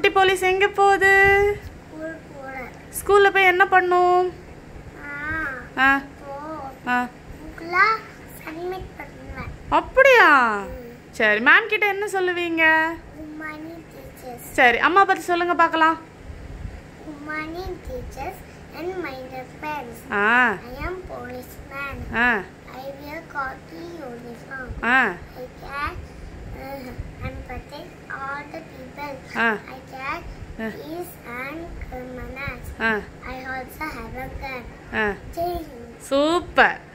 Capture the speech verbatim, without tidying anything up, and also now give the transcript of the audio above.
குட்டி போலீஸ் எங்கே போகுது? ஸ்கூலில் போய் என்ன பண்ணும்? ஆ ஆ அப்படியா? சரி, மேம் கிட்ட என்ன சொல்லுவீங்க? சரி, அம்மா பற்றி சொல்லுங்க பார்க்கலாம். Good morning, teachers and my dear friends. Ah. I am policeman. Ah. I wear khaki uniform. Ah. I can uh, and protect all the people. Ah. I can uh. peace and criminals. Ah. I also have a gun. Ah. Jai Hind. Super.